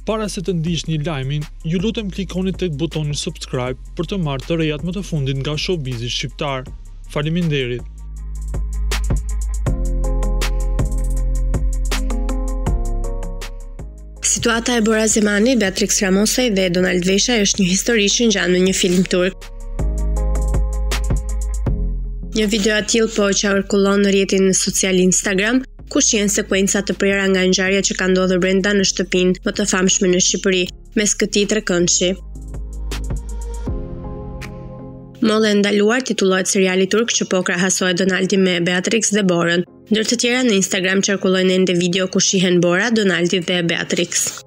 Para se të ndiqni lajmin, ju lutem klikoni tek butoni subscribe për të marrë të rejat më të fundit nga showbizi shqiptar. Faleminderit. Situata e Bora Zemani, Beatrix Ramosaj dhe Donald Vesha është një histori që ngjan në një film turk. Një video atill po qarkullon në rrjetin social Instagram, ku shihen sekuenca të prera nga ngjarja që ka ndodhur brenda në shtëpinë më të famshme në Shqipëri, mes këtij trekëndshi. Mollë e ndaluar titullohet seriali turk që po krahasohet Donaldi me Beatrix dhe Borën. Ndër të tjera në Instagram qarkullojnë ende video ku shihen Bora, Donaldi dhe Beatrix.